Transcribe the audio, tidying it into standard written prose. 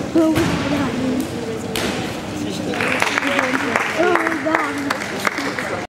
เพื่อวิ่งไปหางู